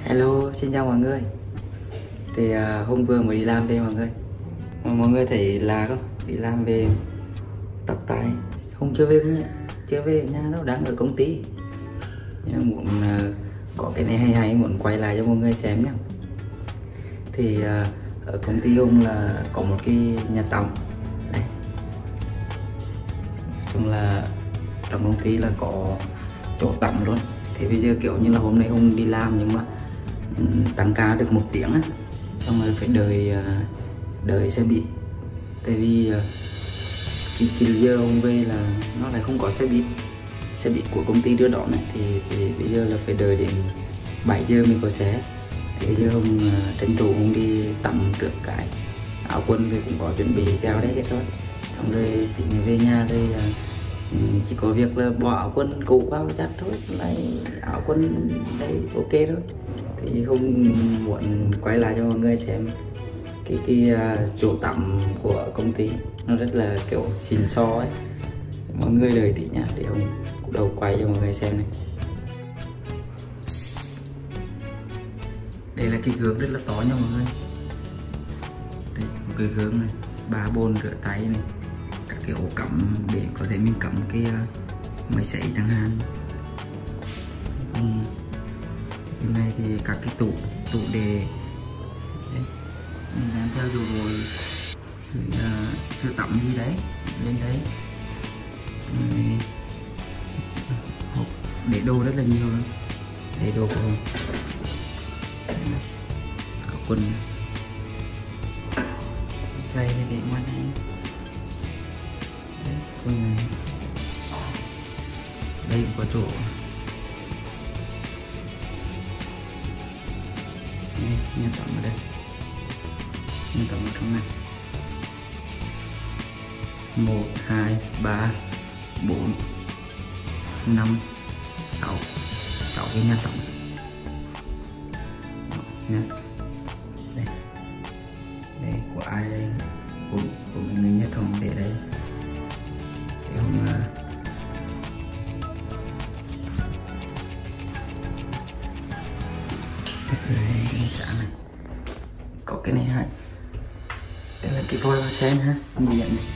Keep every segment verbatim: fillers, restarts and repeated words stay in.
Hello, xin chào mọi người. Thì uh, hôm vừa mới đi làm về mọi người. Mà mọi người thấy là không? Đi làm về tóc tai không chưa về nhá, chưa về nhà đâu, đang ở công ty. Nhưng muốn uh, có cái này hay hay muốn quay lại cho mọi người xem nhá. Thì uh, ở công ty ông là có một cái nhà tắm. Đây. Nói chung là trong công ty là có chỗ tắm luôn. Thì bây giờ kiểu như là hôm nay ông đi làm nhưng mà tăng ca được một tiếng á, xong rồi phải đợi đợi xe buýt. Tại vì cái, cái giờ ông về là nó lại không có xe buýt, xe buýt của công ty đưa đón này, thì, thì bây giờ là phải đợi đến bảy giờ mới có xe. Thì bây giờ ông tranh thủ ông đi tắm trước cái áo quần thì cũng có chuẩn bị theo đấy hết rồi, xong rồi thì về nhà thì chỉ có việc là bỏ áo quần cũ vào chắc thôi, lại áo quần đây ok rồi. Thì không muốn quay lại cho mọi người xem cái cái uh, chỗ tắm của công ty nó rất là kiểu xịn xò ấy. Mọi người đợi tí nhá để ông đầu quay cho mọi người xem này. Đây là cái gương rất là to nha mọi người. Đây một cái gương này, ba bồn rửa tay này, các cái ổ cắm để có thể mình cắm cái uh, máy sấy chẳng hạn. Còn bên này thì các cái tủ tủ để đấy, mình đem theo đồ rồi uh, sữa tắm gì đấy lên đấy. Đây, để đồ rất là nhiều luôn, để đồ của áo quần, giày này để ngoài này, đấy, quần này, đây cũng có chỗ. Đây, nhà tắm ở đây, nhà tắm ở trong này, một hai ba bốn năm sáu sáu cái nhà tắm. Đó, đây đây của ai đây, của của người Nhật Hồng để đây. Thì hôm cái xã này có cái này hay, đây là cái voi hoa sen ha, nhìn nhận này,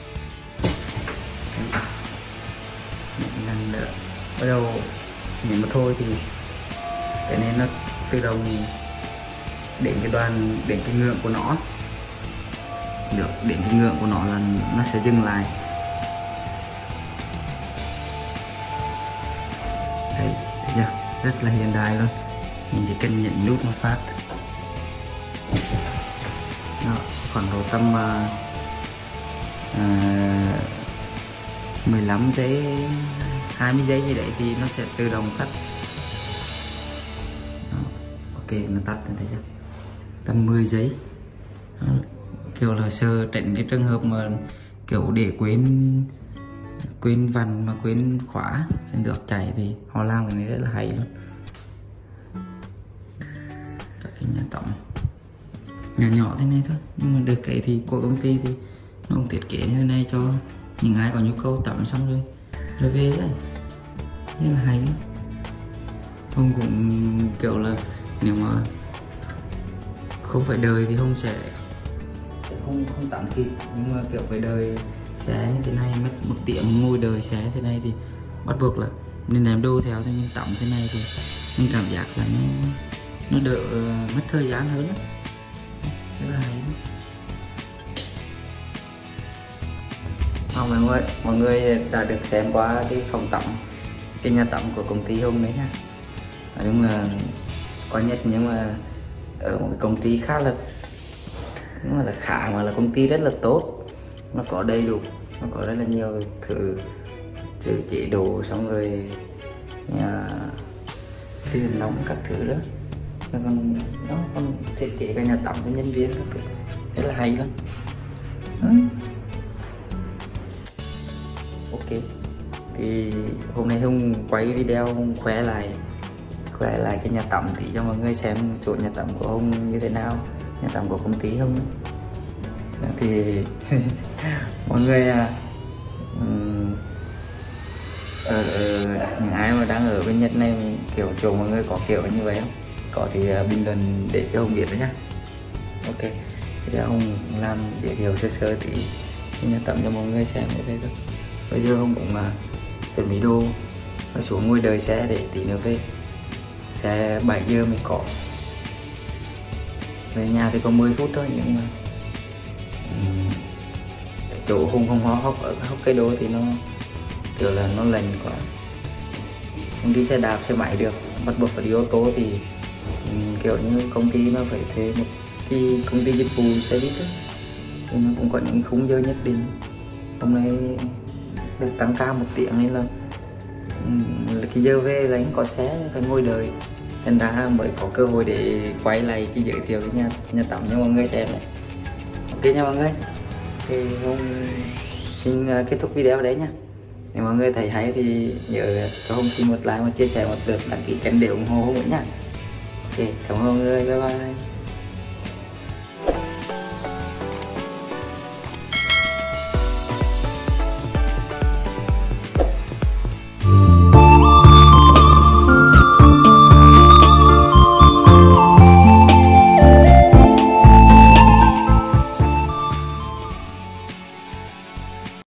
lần nữa bắt đầu nhấn một thôi thì cái này nó tự động đến cái đoàn, đến cái ngưỡng của nó được, đến cái ngưỡng của nó là nó sẽ dừng lại. Đấy, thấy chưa? Rất là hiện đại luôn. Mình chỉ cần nhấn nút một phát. Đó, khoảng độ tầm uh, uh, mười lăm giây, hai mươi giây gì đấy thì nó sẽ tự động tắt. Đó, ok, nó tắt rồi, thấy chưa? Tầm mười giây. Đó, kiểu là sơ tránh cái trường hợp mà kiểu để quên quên vằn mà quên khóa trên được chạy thì họ làm cái này rất là hay luôn. Các cái nhà tắm nhỏ nhỏ thế này thôi, nhưng mà được cái thì của công ty thì nó cũng thiết kế như thế này cho những ai có nhu cầu tắm xong rồi rồi về đấy, rất là hay lắm. Không cũng kiểu là nếu mà không phải đời thì không sẽ sẽ không không tắm kịp, nhưng mà kiểu phải đời xe như thế này mất một tiếng ngồi đời xe thế này thì bắt buộc là nên đem đồ theo, thì mình tắm thế này thì mình cảm giác là nó nó đỡ mất thời gian hơn đó. Rất là hay. Không mọi người, mọi người đã được xem qua cái phòng tắm, cái nhà tắm của công ty hôm đấy nha. Nói chung là có nhất, nhưng mà ở một cái công ty khá là, nhưng mà là khá mà là công ty rất là tốt, nó có đầy đủ, nó có rất là nhiều thứ trừ chế độ, xong rồi nhà tiền nóng các thứ đó, nó còn nó còn thiết kế cái nhà tắm cho nhân viên các thứ, rất là hay lắm. Ừ. Ok, thì hôm nay Hùng quay video Hùng khoe lại khoe lại cái nhà tắm thì cho mọi người xem chỗ nhà tắm của Hùng như thế nào, nhà tắm của công ty Hùng. Thì mọi người à, um, ở, ở những ai mà đang ở bên Nhật này kiểu chỗ mọi người có kiểu như vậy không, có thì bình luận để cho Hùng biết đấy nhá. Ok, bây giờ Hùng làm giới thiệu sơ sơ thì nhà tắm cho mọi người xem như thế thôi. Bây giờ Hùng cũng uh, chuẩn bị đồ và xuống ngồi đợi xe để tí nữa về. Xe bảy giờ mới có. Về nhà thì có mười phút thôi, nhưng mà um, chỗ Hùng không hóa hóc ở hóc cây đô thì nó kiểu là nó lành quá, không đi xe đạp xe máy được, bắt buộc phải đi ô tô thì um, kiểu như công ty nó phải thuê một cái công ty dịch vụ xe buýt ấy. Thì nó cũng có những khung giờ nhất định. Hôm nay được tăng ca một tiếng nên là, um, là cái giờ về là anh có xe phải ngồi đợi, nên ra mới có cơ hội để quay lại cái giới thiệu cái nhà nhà tắm cho mọi người xem này. Ok nha mọi người, thì Hùng xin kết thúc video ở đấy nha. Nếu mọi người thấy hay thì nhớ cho Hùng xin một like, một chia sẻ, một lượt đăng ký kênh để ủng hộ Hùng nữa nha. Ok, cảm ơn mọi người, bye bye.